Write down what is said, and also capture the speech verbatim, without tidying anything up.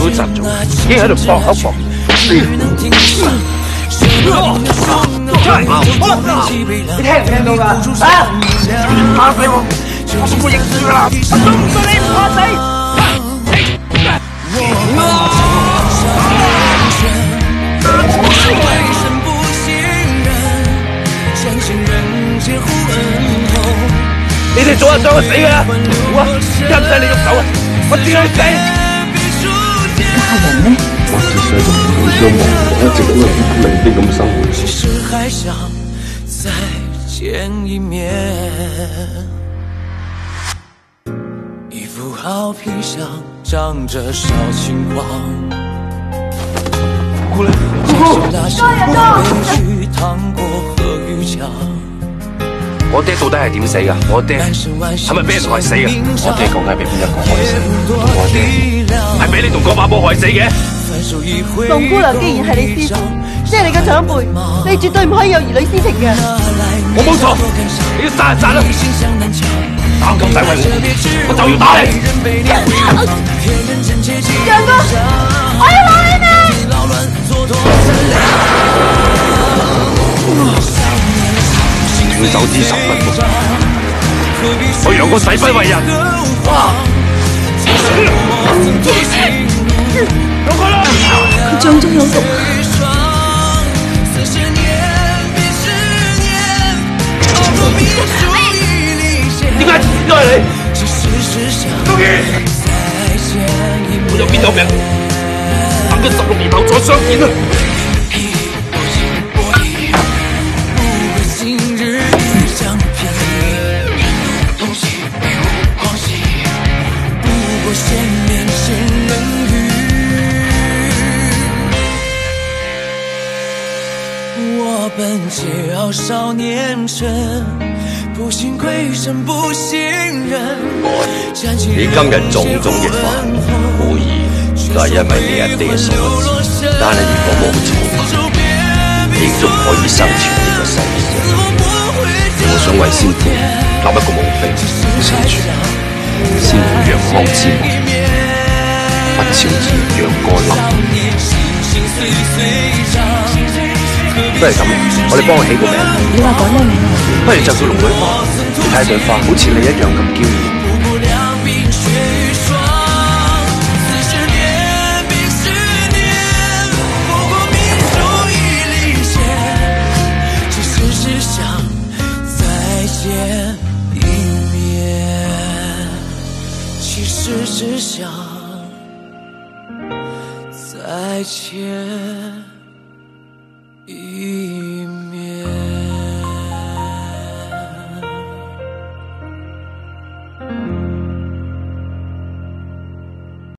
早早已經喺度搏口搏。你聽唔聽到㗎？啊！嚇死我！我唔會認輸㗎啦！我都唔信你唔怕死！ 你哋早就想我死㗎啦！好啊，使唔使你喐手啊？我知你死。 家人呢？ 我只想用你嘅夢，我一直都係平靜咁生活。 其實還想再見一面，一幅好皮相，長着小青黃。 姑娘， 姑姑，趟過河與橋。 我爹到底係點死噶？我爹係咪俾人害死噶？我爹究竟係俾邊一個害死？我爹係俾你同嗰把寶害死嘅？ 龍姑娘既然係你師父，即係你嘅長輩，你絕對唔可以有兒女私情嘅。 我冇錯，你要殺就殺啦！打咁大威我，我就要打你！楊哥，我要打你！ 應手之十分目，我楊過誓不為人。哇！有佢啦！ 佢掌中有毒。 點解都係你？高健，我有邊有命？等佢十六年後再相見啦！ 本桀驁少年辰，不信鬼神不信人。 你今日種種嘅煩惱，無疑都係因為你阿爹所致。但係如果冇錯，你仲可以生存呢個世界。 我想為先父立一個墓碑，寫住先父楊康之墓，不朝兒楊過立。 不如咁，我哋幫佢起個名。 你話改咩名啊？ 不如就叫龍女花。你睇下朵花，好似你一樣咁嬌豔。 其實只想再見一面。